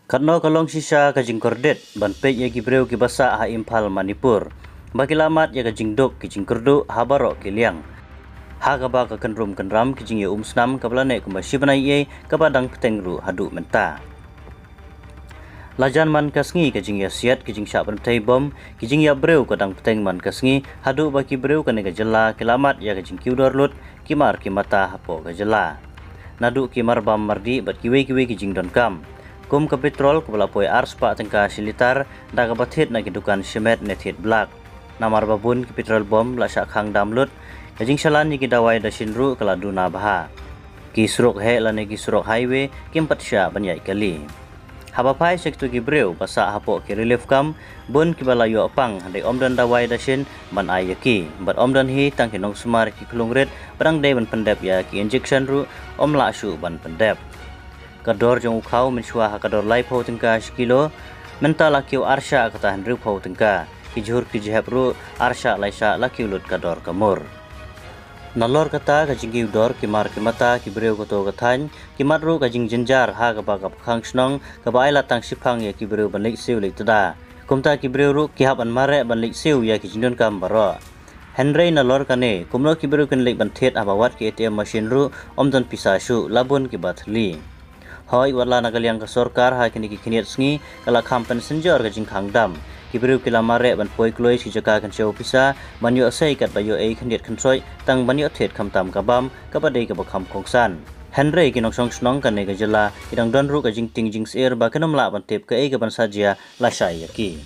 Karno kalong sisa kajing kordet banpek ya gibreu ki basa ha Impal Manipur. Bagi lamat ya kajing dok kijing kurdu ha barok kiliang. Ha kaba ka kenrum kenram kijing ya umsnam kablane kumasi banai ye kabadang petengru hadu menta. Lajan man kasngi kajing ya siat kijing syak bantai bom kijing ya breu kadang peteng man kasngi hadu baki breu kane gajela kilamat ya kajing kiudor lut kimar kimata hapo gajela. Nadu kimar bam mardi bat kiwe kijing don kam. Kum ke petrol kepala poi ars pak tengka silitar daga bathit na kidukan semet nethit blak. Namar babun ke petrol bom la syak khang damlut kajing shalan ni kidawai da sinru kala duna baha. Ki suruk he lane ki suruk highway kimpat sya banyai kali. Habapai sektu gibreu basa hapo ki relief kam bun kibala yo pang handai omdan dawai da sin ban ayaki bat omdan hi tang kinong sumar ki klungret barang dei ban pendep ya ki injection ru omla su ban pendep. Kador jong ukau mensua kador lai pau tengka sekilo menta lakiu arsha kata hendru pau tengka kijur kijhep ru arsha laisa lakiu lut kador kamur. Nalor kata kajing kiudor kimar kimata kibreu koto kathan kimar ru kajing jenjar ha kaba kap khang snong kaba ai latang sipang ya kibreu banlik siu lik tada kumta kibreu ru kihap an mare banlik siu ya kijindon kam baro. Henry nalor kane kumno kibreu kan lik banthet abawat ki ATM machine ru omdan pisasu labun ki bathli. Hoi wala nagaliang ka sorkar ha kini ki kiniat sngi kala kampen senjor ka jing khangdam kibreu kila mare ban poi kloi si jaka kan cheu pisa banyo sei kat bayo ei kiniat khansoi tang banyo thet khamtam kabam kabadei ka bakham khongsan Henry kinong song snong kan ne gajala idang don ru ka jing ting jing ser ba kanam la ban tep ka ei ka ban sajia la sai yaki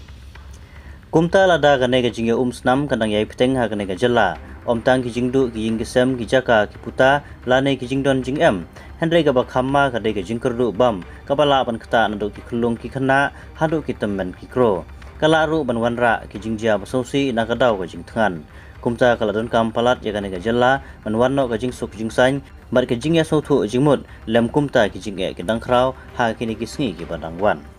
kumta lada kan ne ka jing snam kandang yai peteng ha kan ne gajala om tang ki jing du ki jing gesem ki jaka ki puta lane ki jing don jing em Henry ka bakhamma ka dei ka jing kurdu bam kabala ban khata nadu ki khulung ki khana hadu ki temmen ki kro kala ru ban wanra ki jing jia basosi na ka daw ka jing thangan kumta kala don kam palat ya ka jella ban wanno ka jing suk jing sain bar ka jing ya so thu jing mut lem kumta ki jing e ki dang khrau ha ki ni ki sngi ki badang wan